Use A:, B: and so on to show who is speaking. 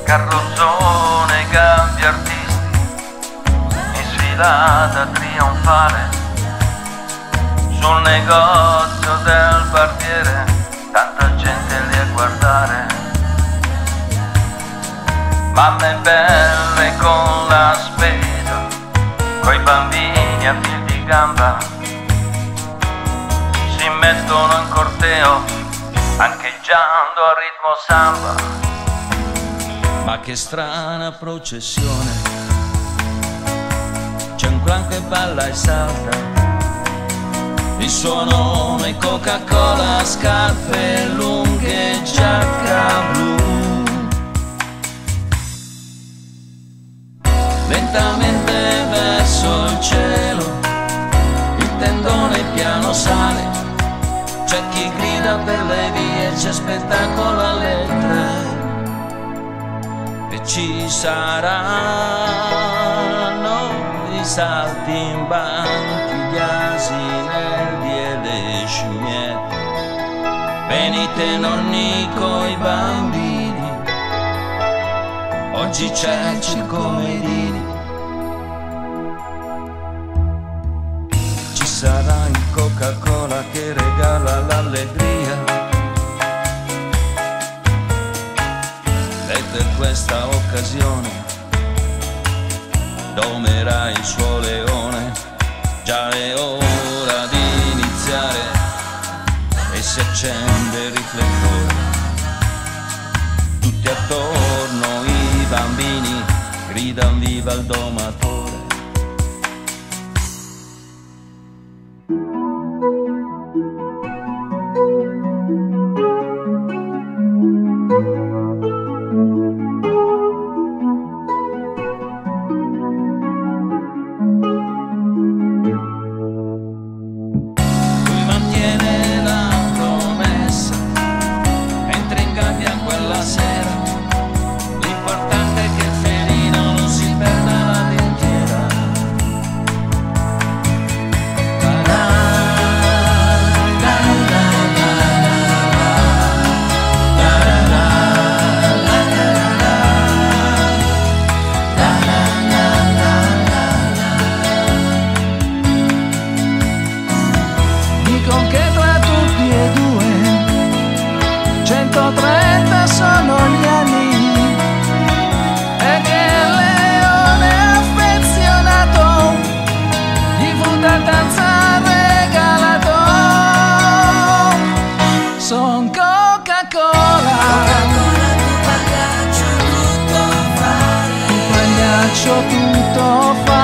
A: carrozzone, campi artisti in sfilata trionfale sul negozio del barbiere, tanta gente lì a guardare, mamme belle con la spesa, coi bambini a fil di gamba, si mettono in corteo ancheggiando a ritmo samba. Ma che strana processione, c'è un clan che balla e salta, il suo nome Coca-Cola, scarpe lunghe, giacca blu. Lentamente verso il cielo, il tendone piano sale, c'è chi grida per le vie, c'è spettacolo alle 3. E ci saranno i saltimbanchi, gli asinelli e le scimmiette, venite nonni coi bambini, oggi c'è il circo Medini. Ci sarà il Coca-Cola che regala l'allegria, e per questa occasione domerà il suo leone. Già è ora di iniziare e si accende il riflettore, tutti attorno i bambini gridano viva il domatore.
B: Che tra tutti e due 130 sono gli anni e che il leone affezionato gli fu da danza regalato. Son Coca-Cola, tu pagliaccio tutto fare,